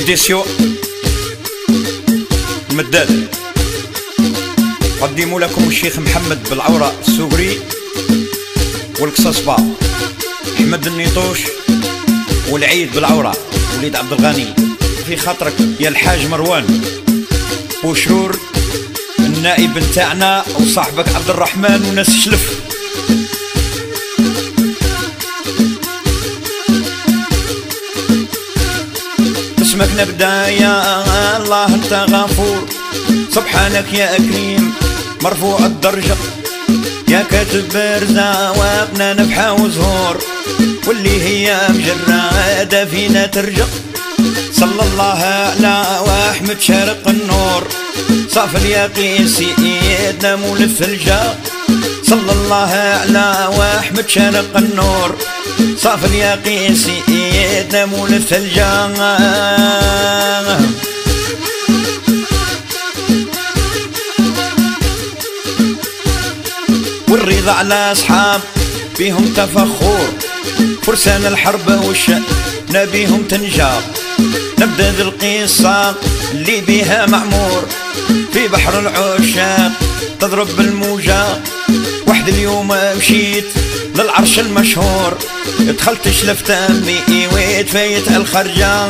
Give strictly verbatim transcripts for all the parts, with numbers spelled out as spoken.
إديسيو المداد. قدموا لكم الشيخ محمد بالعورة السوغري والقصصبة، أحمد النيطوش والعيد بالعورة وليد عبد الغني. في خاطرك يا الحاج مروان بوشرور النائب نتاعنا وصاحبك عبد الرحمن وناس شلف. اسمك نبدا يا الله انت غفور، سبحانك يا كريم مرفوع الدرجة، يا كاتب برزاوقنا نفحة وزهور، واللي هي مجرادة فينا ترجع. صلى الله على واحمد شارق النور، صاف اليقين سيدنا مولف الجاه. صلى الله على واحمد شارق النور، صاف اليقين سيدنا مولف الجاه. والرضا على أصحاب بيهم تفخور، فرسان الحرب والشأن بيهم تنجاب. نبدأ ذي القصة اللي بيها معمور، في بحر العشاق تضرب بالموجة. واحد اليوم مشيت للعرش المشهور، دخلت شلفت أمي ويتفايت الخرجة.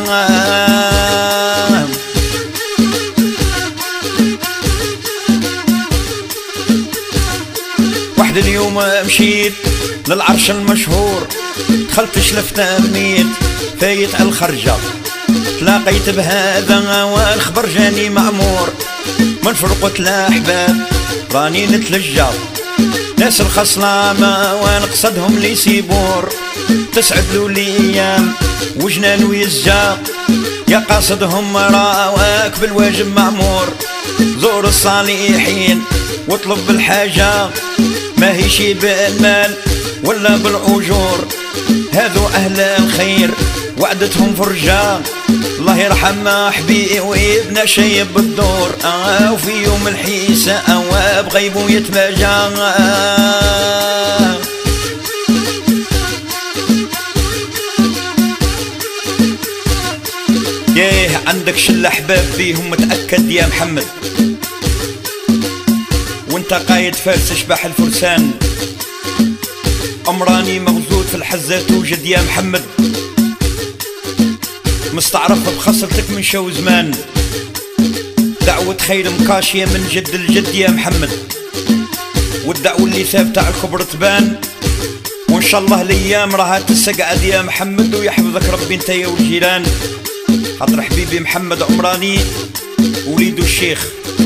واحد اليوم مشيت للعرش المشهور، دخلت شلفت أمي فايت الخرجة. تلاقيت بهذا والخبر جاني معمور، من فرقة الأحباب راني نتلجى. ناس الخصلامة ونقصدهم لي سيبور، تسعد له الأيام وجنان ويزجا. يا قاصدهم راواك بالواجب معمور، زور الصالحين واطلب بالحاجة، ما هي شي بالمال ولا بالأجور. هذو أهل الخير وعدتهم فرجة، الله يرحم حبيبي وابن شيب بالدور. آه وفي يوم الحيسة أواب غيبو يتماجى. آه ياه عندك شل أحباب بيهم متأكد يا محمد، وانت قايد فارس شبح الفرسان. أمراني مغزود في الحزة توجد يا محمد، مستعرف بخصلتك من شو زمان. دعوة خير مكاشية من جد الجد يا محمد، والدعوة اللي ثابتة على الكبر تبان. وإن شاء الله الأيام راها تسقعد يا محمد، ويحفظك ربي انت يا والجيران. خاطر حبيبي محمد عمراني وليدو الشيخ.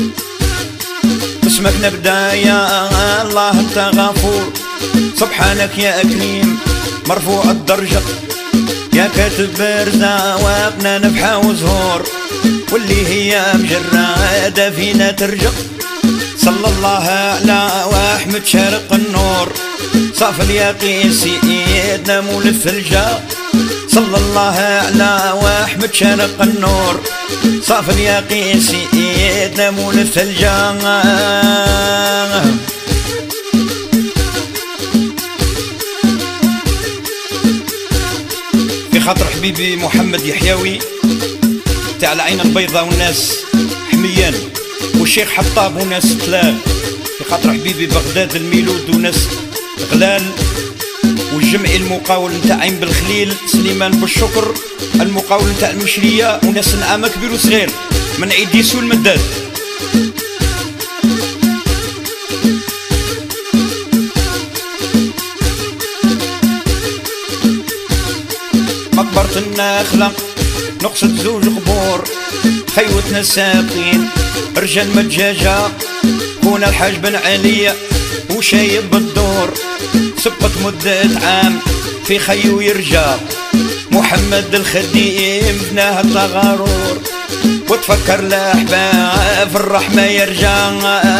اسمك نبدا يا الله انت غفور، سبحانك يا كريم مرفوع الدرجة، يا كاتب برزاوقنا نفحة وزهور، واللي هي مجرادة فينا ترجع. صلى الله على واحمد شارق النور، صاف اليقين سيدنا مولف الجاه. صلى الله على واحمد شارق النور، صاف اليقين سيدنا مولف الجاه. في خاطر حبيبي محمد يحيوي تاع العين البيضاء والناس حميان، والشيخ حطاب وناس تلال. في خاطر حبيبي بغداد الميلود وناس غلال، والجمعي المقاول نتاع عين بالخليل سليمان بالشكر، المقاول نتاع المشرية وناس نعامة كبير وصغير من عيديسو المداد. مقبرة النخلة نقصد زوج قبور، خيوتنا الساقين رجال مجاجة، كون الحاج بن علي وشايب بالدور. سبقت مدة عام في خيو يرجع، محمد الخديم بناه التغارور، وتفكر الأحباب في الرحمة يرجع.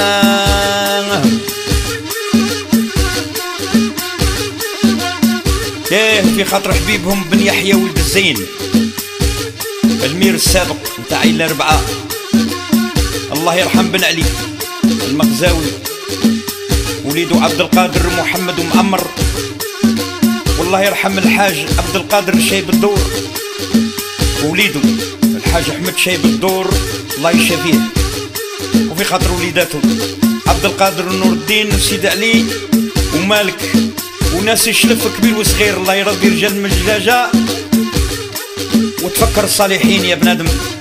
ايه في خاطر حبيبهم بن يحيى ولد الزين، المير السابق نتاع عيلة ربعة، الله يرحم بن علي المغزاوي، وليدو عبد القادر محمد ومعمر، والله يرحم الحاج عبد القادر شايب الدور، ووليدو الحاج احمد شايب الدور الله يشافيه، وفي خاطر وليداته عبد القادر ونور الدين وسيد علي ومالك وناس يشلف كبير وصغير، الله يرضي رجال المجلاجة وتفكر الصالحين يا بنادم.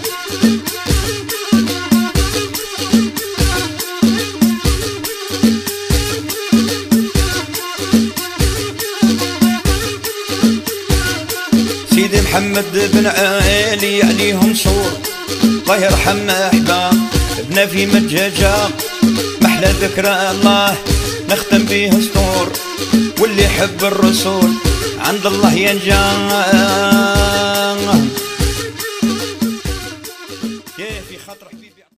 سيدي محمد بن علي عليهم صور، الله يرحم احباب ابنا في مجاجة، محلى ذكرى الله نختم بيه سطور، واللي يحب الرسول عند الله ينجاه.